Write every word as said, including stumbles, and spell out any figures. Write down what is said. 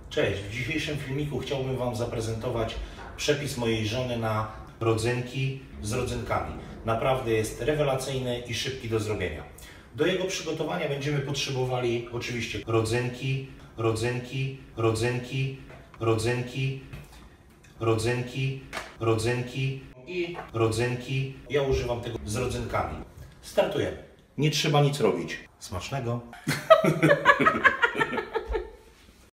Cześć, w dzisiejszym filmiku chciałbym Wam zaprezentować przepis mojej żony na rodzynki z rodzynkami. Naprawdę jest rewelacyjny i szybki do zrobienia. Do jego przygotowania będziemy potrzebowali oczywiście rodzynki, rodzynki, rodzynki, rodzynki, rodzynki, rodzynki i rodzynki. Ja używam tego z rodzynkami. Startujemy. Nie trzeba nic robić. Smacznego!